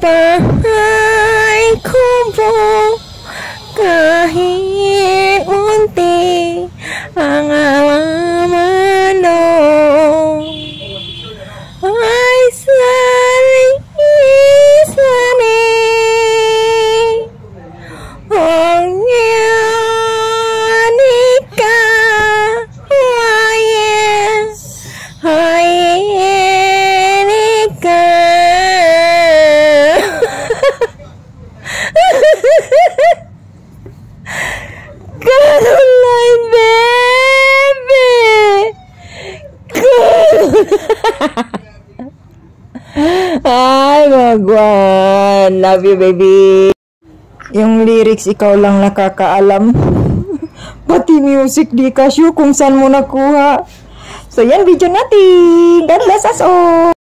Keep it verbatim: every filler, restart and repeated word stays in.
bahay kubo, kahit munti ang halaman ay sari-sari. Oh, yan ikaw, ayan, ayan ikaw. Caroline, baby! Ay, wagwan. Love you, baby. Yung lyrics, ikaw lang nakakaalam. Pati music, di ka sure kung saan mo nakuha. So, yan video natin. God bless us all.